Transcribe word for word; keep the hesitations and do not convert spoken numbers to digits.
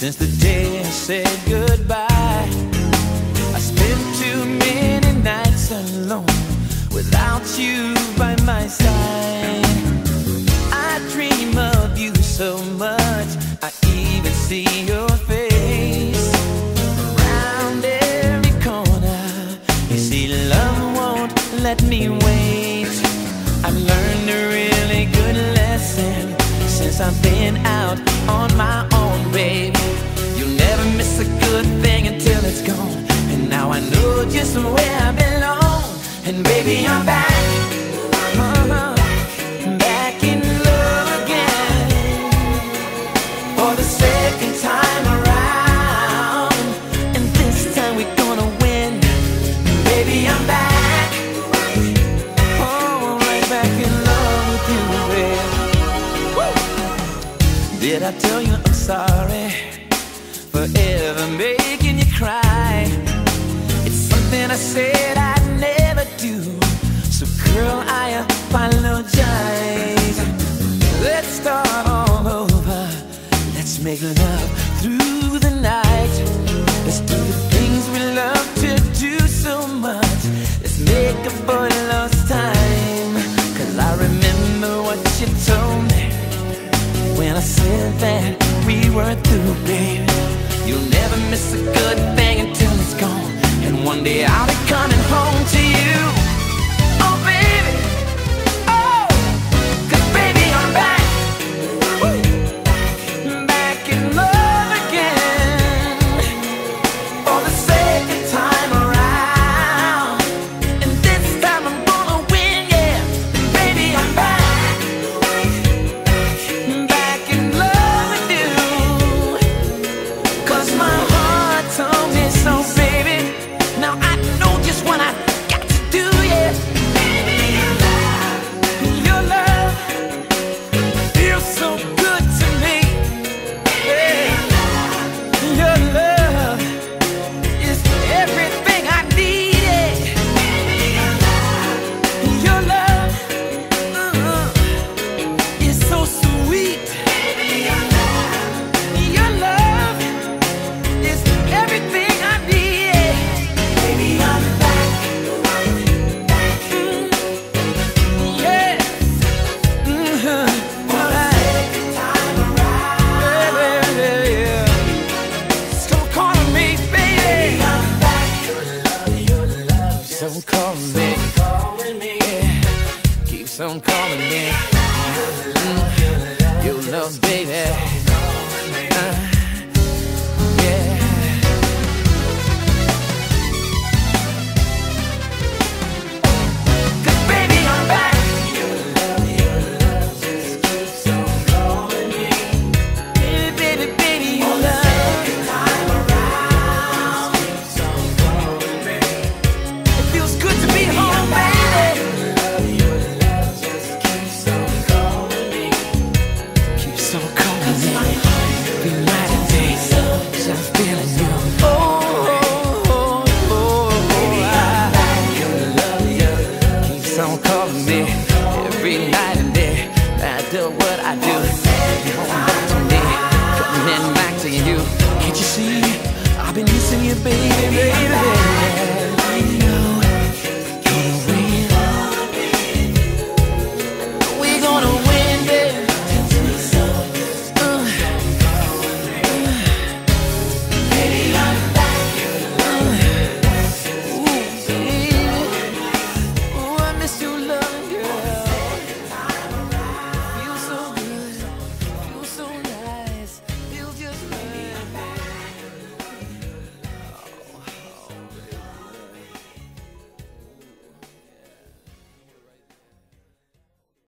Since the day I said goodbye, I spent too many nights alone without you by my side. I dream of you so much, I even see your face around every corner. You see, love won't let me wait. I've learned a really good lesson since I've been out on my own, baby. You'll never miss a good thing until it's gone. And now I know just where I belong. And baby, I'm back, uh-huh, back in love again, for the second time around. And this time we're gonna win. Baby, I'm back, oh, right back in love with you, baby. Did I tell you I'm sorry for ever making you cry? It's something I said I'd never do, so girl, I apologize. Let's start all over. Let's make love through the night. Let's do the things we love to do so much. Let's make up for lost time. Cause I remember what you told me when I said that we were through, baby. You'll never miss a good thing until it's gone. And one day I'll be coming home to you. Oh, baby, oh, cause baby, I'm back, back in love again, for the second time around. And this time I'm gonna win, yeah. And baby, I'm back, back in love with you. Cause my heart told me so, baby. Now I know just what I got to do, yeah. Baby, your love, your love feels so good to me, yeah. Your love is everything I need, yeah. Your love, uh-huh, is so sweet. Your love is everything I need, yeah. Baby, I'm back, mm, yeah, mm-hmm, for the second time around, baby, yeah. So call me, baby. I'm back, your love, your love, so call me.